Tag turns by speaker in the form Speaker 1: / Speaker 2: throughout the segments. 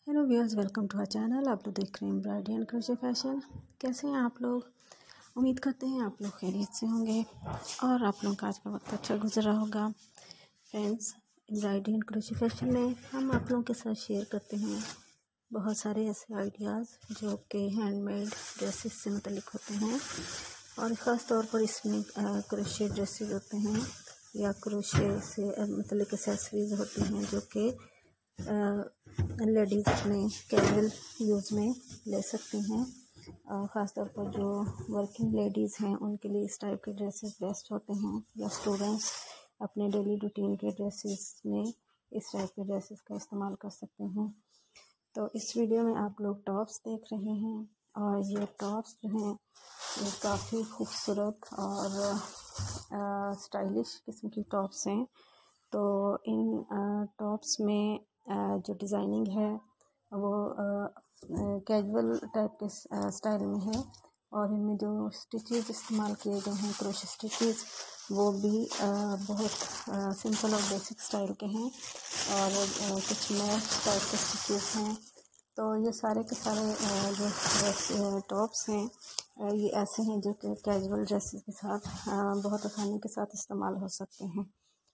Speaker 1: Hello viewers, welcome to our channel. आप लोग देख रहे हैं एम्ब्रॉयडरी एंड क्रोशे फैशन। कैसे हैं आप लोग? उम्मीद करते हैं आप लोग खैरियत से होंगे और आप लोगों का आज का वक्त अच्छा गुजरा होगा। Friends, embroidery and crochet fashion में हम आप लोगों के साथ शेयर करते हैं बहुत सारे ऐसे आइडियाज़ जो कि हैंडमेड ड्रेसेस से मुतल्लिक होते हैं और ख़ास तौर पर इसमें क्रोशे ड्रेसेस होते हैं या क्रोशे से मुतल्लिक एक्सेसरीज़ होती हैं जो कि लेडीज़ अपने कैजुअल यूज़ में ले सकती हैं। ख़ास तौर पर जो वर्किंग लेडीज़ हैं उनके लिए इस टाइप के ड्रेसेस बेस्ट होते हैं, या स्टूडेंट्स अपने डेली रूटीन के ड्रेसेस में इस टाइप के ड्रेसेस का इस्तेमाल कर सकते हैं। तो इस वीडियो में आप लोग टॉप्स देख रहे हैं और ये टॉप्स जो हैं ये काफ़ी खूबसूरत और स्टाइलिश किस्म की टॉप्स हैं। तो इन टॉप्स में जो डिज़ाइनिंग है वो कैजुअल टाइप के स्टाइल में है और इनमें जो स्टिचेस इस्तेमाल किए गए हैं क्रोशे स्टिचेस वो भी बहुत सिंपल और बेसिक स्टाइल के हैं और कुछ मैच टाइप के स्टिचेस हैं। तो ये सारे के सारे जो टॉप्स हैं ये ऐसे हैं जो कि कैजुअल ड्रेसेस के साथ बहुत आसानी के साथ इस्तेमाल हो सकते हैं।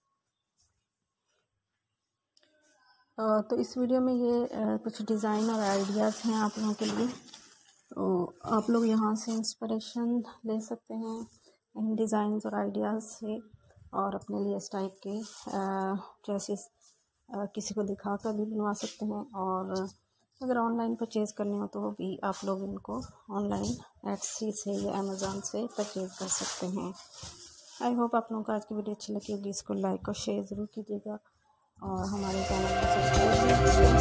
Speaker 1: तो इस वीडियो में ये कुछ डिज़ाइन और आइडियाज़ हैं आप लोगों के लिए। तो आप लोग यहाँ से इंस्पिरेशन ले सकते हैं इन डिज़ाइंस और आइडियाज़ से और अपने लिए इस टाइप के ड्रेसेस किसी को दिखा कर भी बनवा सकते हैं। और अगर ऑनलाइन परचेज़ करने हो तो भी आप लोग इनको ऑनलाइन एट्सी से या अमेज़ॉन से परचेज़ कर सकते हैं। आई होप आप लोगों को आज की वीडियो अच्छी लगी होगी। इसको लाइक और शेयर ज़रूर कीजिएगा और हमारे चैनल को सब्सक्राइब कीजिए।